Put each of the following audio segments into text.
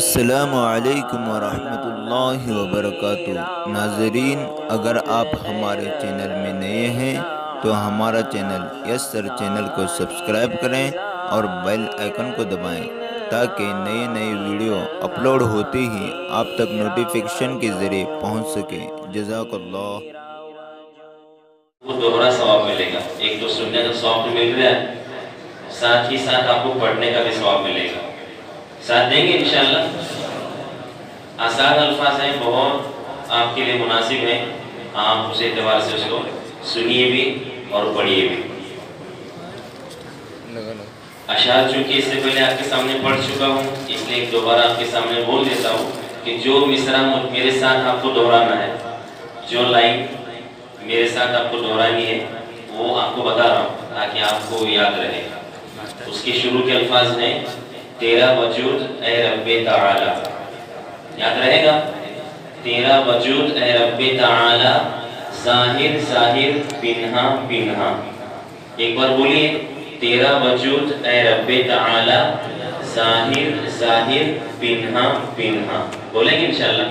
السلام علیکم ورحمۃ اللہ وبرکاتہ۔ ناظرین، اگر آپ ہمارے چینل میں نئے ہیں تو ہمارا چینل یس سر چینل کو سبسکرائب کریں اور بیل آئیکن کو دبائیں تاکہ نئے ویڈیو اپلوڈ ہوتے ہی آپ تک نوٹیفیکیشن کے ذریعے پہنچ سکے۔ جزاک اللہ۔ وہ دوہرا ثواب ملے گا، ایک تو سننے کا ثواب بھی مل رہا ہے، ساتھ ہی ساتھ آپ کو پڑھنے کا بھی ثواب ملے گا۔ ساتھ دیں گے انشاءاللہ؟ آسان الفاظ ہیں، بہت آپ کے لیے مناسب ہیں، آپ اس اعتبار سے اس کو سنیے بھی اور پڑھیے بھی۔ اشعار چونکہ اس سے پہلے آپ کے سامنے پڑھ چکا ہوں، اس لیے ایک دوبارہ آپ کے سامنے بول دیتا ہوں کہ جو مصرع میرے ساتھ آپ کو دہرانا ہے، جو لائن میرے ساتھ آپ کو دہرانی ہے، وہ آپ کو بتا رہا ہوں تاکہ آپ کو یاد رہے۔ اس کے شروع کے الفاظ ہیں تیرا وجود اے رب تعالی، یاد رہے گا؟ تیرا وجود اے رب تعالی، ظاہر ظاہر پنہا پنہا۔ ایک بار بولیے، تیرا وجود اے رب تعالی، ظاہر ظاہر پنہا پنہا۔ بولیں گے انشاءاللہ؟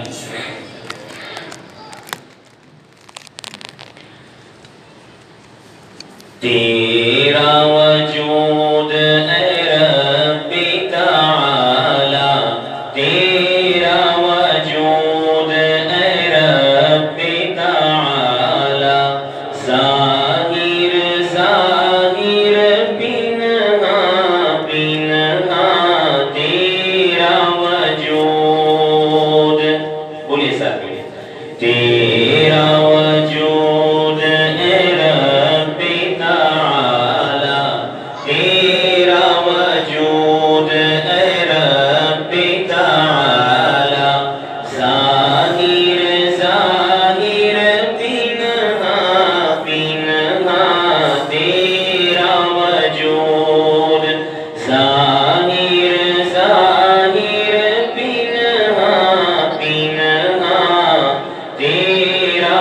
تیرا وجود اے رب تعالی، تیرا وجود اے رب تعالی، ظاہر ظاہر پنہا پنہا تیرا وجود۔ بولیے ساتھ میں، تیرا وجود اے رب تعالی، تیرا وجود اے رب تعالی، ظاہر ظاہر پنہا پنہا تیرا وجود، ظاہر ظاہر پنہا پنہا تیرا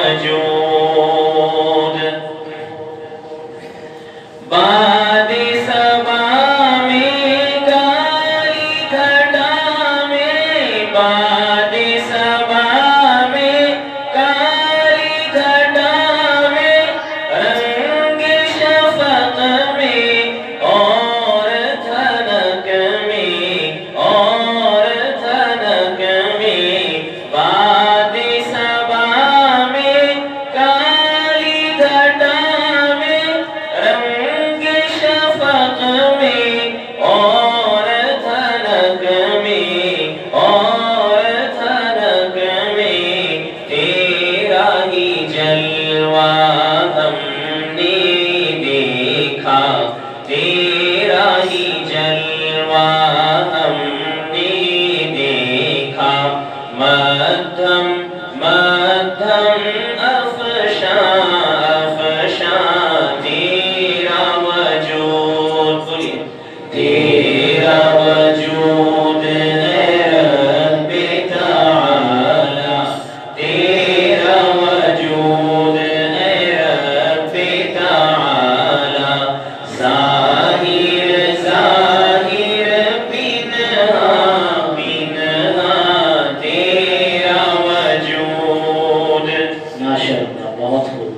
وجود۔ باد صبا میں کالی گھٹا میں، باد صبا میں کالی گھٹا میں، رنگ شفق میں اور دھنک میں، اور دھنک میں، باد صبا میں کالی گھٹا میں، رنگ شفق میں اور دھنک میں، اور دھنک میں، تیرا ہی جلوہ ہم نے دیکھا، تیرا ہی جلوہ ہم نے دیکھا، مدھم مدھم افشاں افشاں تیرا وجود۔ بولیے، تیرا وجود اے رب تعالی، تیرا وجود اے رب تعالی، ظاہر ظاہر پنہا پنہا تیرا وجود۔ ماشاءاللہ، بہت خوب۔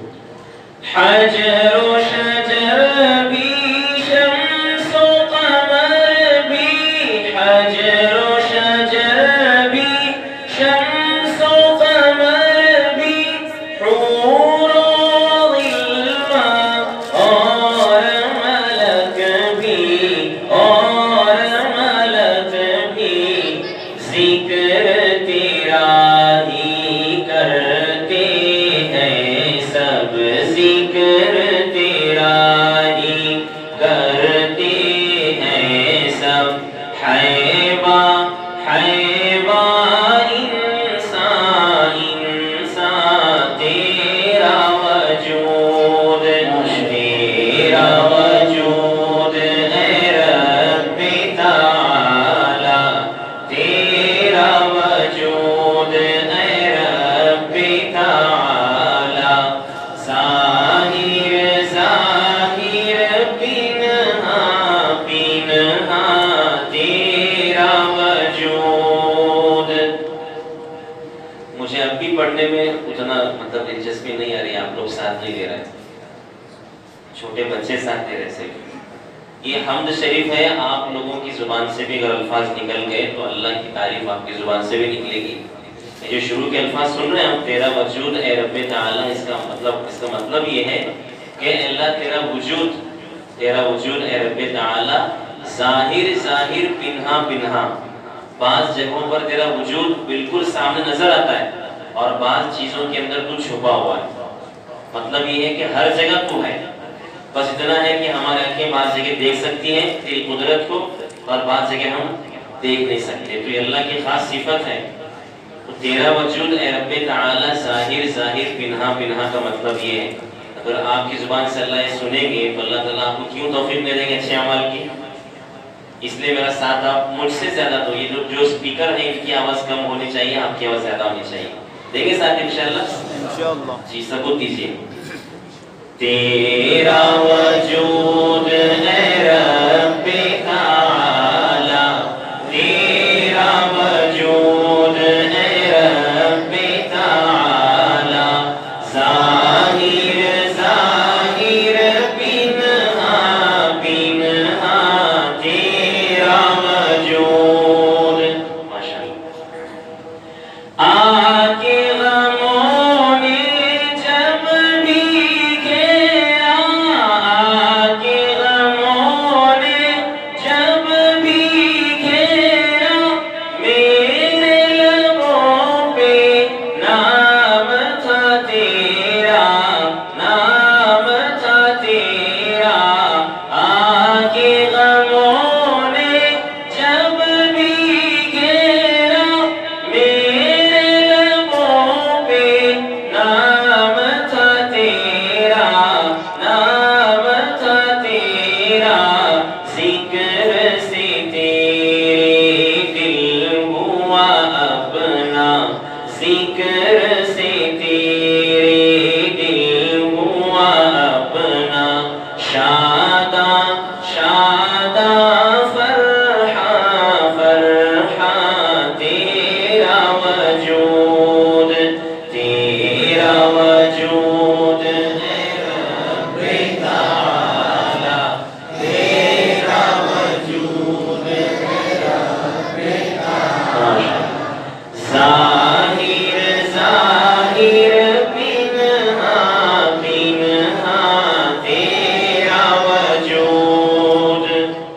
مجھے اب بھی پڑھنے میں اتنا مطلب دلچسپی نہیں آ رہی، آپ لوگ ساتھ نہیں دے رہے، چھوٹے بچے ساتھ دے رہے سے۔ یہ حمد شریف ہے، آپ لوگوں کی زبان سے بھی اگر الفاظ نکل گئے تو اللہ کی تعریف آپ کی زبان سے بھی نکلے گی۔ یہ جو شروع کے الفاظ سن رہے ہیں ہم، تیرا وجود اے رب تعالی، اس کا مطلب یہ ہے کہ اللہ تیرا وجود اے رب تعالی، ظاہر پنہا پنہا، بعض جگہوں پر تیرا وجود بالکل سامنے نظر آتا ہے اور بعض چیزوں کے اندر تو چھپا ہوا ہے۔ مطلب یہ ہے کہ ہر جگہ تو ہے، بس اتنا ہے کہ ہماری آنکھیں بعض جگہ دیکھ سکتی ہیں تیری قدرت کو اور بعض جگہ ہم دیکھ نہیں سکتے، تو یہ اللہ کی خاص صفت ہے۔ تو تیرا وجود اے رب تعالی، ظاہر پنہا پنہا کا مطلب یہ ہے، اگر آپ کی زبان سے اللہ یہ سنیں گے تو اللہ تعالیٰ آپ کو کیوں توفیق دے دیں گے اچھے اعمال کی؟ اس لیے میرا ساتھ آپ مجھ سے زیادہ دو، یہ جو اسپیکر ہیں ان کی آواز کم ہونی چاہیے، آپ کی آواز زیادہ ہونی چاہیے، دیں گے ساتھ انشاءاللہ؟ جی ثبوت دیجیے۔ تیرا وجود ہے رب تعالی، تیرا وجود ہے رب تعالی، ظاہر پنہا پنہا تیرا وجود۔ ماشاءاللہ۔ آکے غموں نے جب بھی گھیرا، آکے غموں نے جب بھی گھیرا، میرے لبوں پہ نام تھا تیرا، نام تھا تیرا۔ آکے غموں نے جب بھی گھیرا، میرے لبوں پہ نام تھا تیرا، نام تھا تیرا۔ ذکر سے تیرے دل ہوا اپنا، ذکر سے تیرے دل ہوا اپنا، شاداں شاداں فرحاں فرحاں تیرا وجود، تیرا وجود ہے رب تعالی، تیرا وجود ہے رب تعالی، ظاہر پنہا پنہا تیرا وجود۔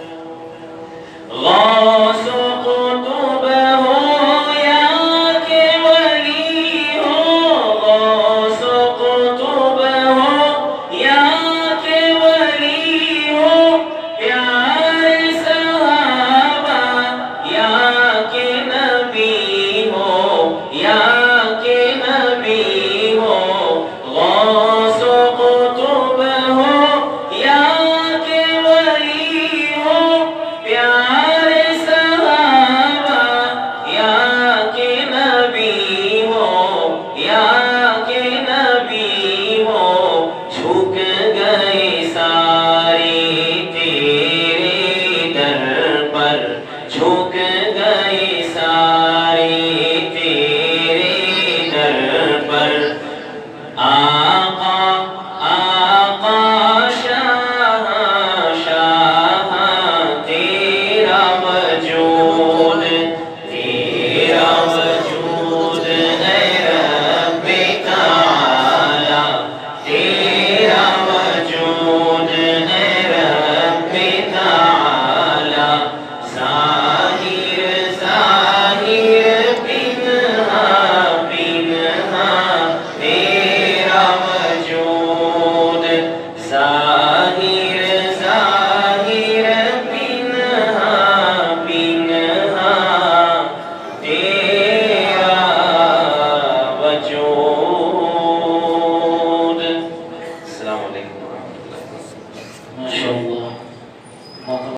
غوث و قطب ہو یا کہ ولی ہو، غوث و قطب ہو یا کہ ولی ہو، پیارے صحابہ یا کہ نبی ہو، یا کہ نبی ہو، غوث و قطب ہو یا کہ ولی ہو، پیارے صحابہ یا کہ نبی ہو، یا کہ نبی ہو، جھک گئے سارے تیرے در پر، جھک گئے سارے تیرے در پر۔ آقا آقا شاہ شاہ تیرا وجود، تیرا وجود ہے رب تعالی، تیرا وجود ہے رب تعالی، ظاہر پنہا پنہا تیرا وجود، ظاہر پنہا پنہا تیرا وجود۔ السلام علیکم ورحمۃ اللہ۔ ماشاءاللہ۔